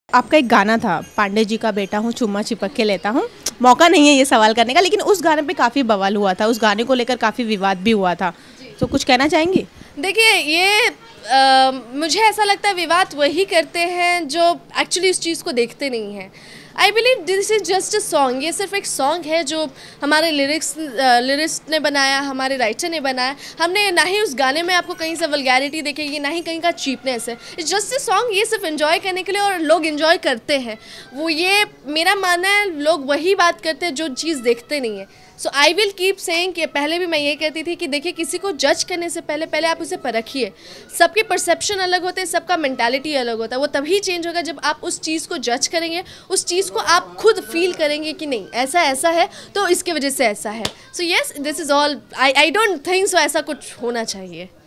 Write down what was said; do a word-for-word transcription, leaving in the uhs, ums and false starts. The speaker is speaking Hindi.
आपका एक गाना था, पांडे जी का बेटा हूँ चुम्मा चिपक के लेता हूँ। मौका नहीं है ये सवाल करने का, लेकिन उस गाने पे काफ़ी बवाल हुआ था, उस गाने को लेकर काफ़ी विवाद भी हुआ था, तो कुछ कहना चाहेंगी? देखिए ये आ, मुझे ऐसा लगता है विवाद वही करते हैं जो एक्चुअली उस चीज़ को देखते नहीं हैं। I believe this is just a song, ये सिर्फ एक सॉन्ग है जो हमारे लिरिक्स लिरिक्स ने बनाया, हमारे राइटर ने बनाया। हमने ना ही उस गाने में आपको कहीं से वल्गैरिटी देखेगी, ना ही कहीं का चीपनेस है। इट्स जस्ट अ सॉन्ग, ये सिर्फ एंजॉय करने के लिए, और लोग एंजॉय करते हैं वो। ये मेरा मानना है, लोग वही बात करते हैं जो चीज़ देखते नहीं है। So I will keep saying कि पहले भी मैं ये कहती थी कि देखिए किसी को जज करने से पहले पहले आप उसे परखिए। सबके परसेप्शन अलग होते हैं, सबका मेंटालिटी अलग होता है। वो तभी चेंज होगा जब आप उस चीज़ को जज करेंगे, उस चीज़ को आप खुद फील करेंगे कि नहीं ऐसा ऐसा है तो इसके वजह से ऐसा है। So yes, this is all. I I don't think so ऐसा कुछ होना चाहिए।